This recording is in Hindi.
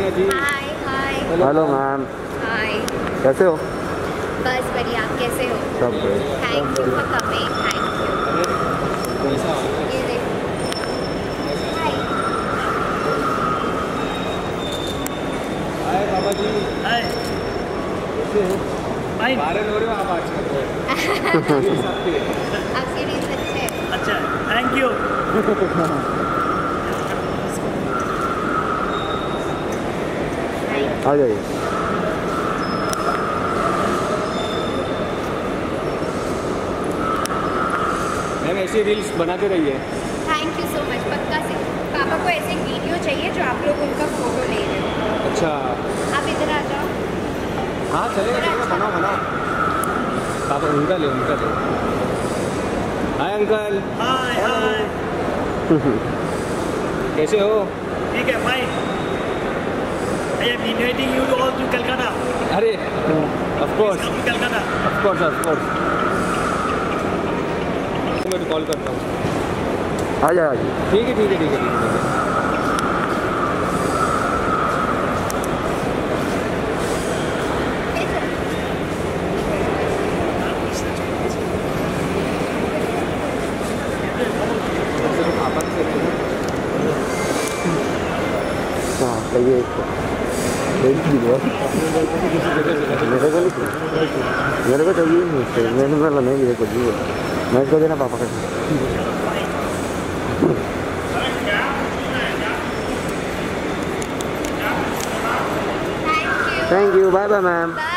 Sonia ji. Hi hi. Hello ma'am. Hi. कैसे हो? बस बढ़िया, आप कैसे हो? सब thank you for coming, thank you. ये देखो। हाय। हाय बाबा जी। हाय। कैसे हो? वायरल हो रहे हो आप आजकल। आपके रील्स अच्छे हैं। अच्छा, थैंक यू। आ जाइए। मैम ऐसी रील्स बनाते रहिए। Thank you so much. पक्का से पापा को ऐसे वीडियो चाहिए जो आप लोग उनका फोटो ले रहे हो। अच्छा। आप इधर आ जाओ। हाँ चलेगा चलेगा, बनाओ बनाओ। पापा उनका ले, उनका ले। Hi uncle. Hi hi. कैसे हो? ठीक है, fine. I am inviting you all to Calcutta. अरे of course Come to Calcutta. Of course of course. मैं कॉल करता हूँ। आ जाइए। ठीक है ठीक है ठीक है ठीक है। हाँ चाहिए इसको। मेरे को चाहिए नहीं इससे। मैंने बोला नहीं मेरे को चाहिए। मैं इसको देना पापा का। Thank you. Thank you. Bye bye ma'am. Bye.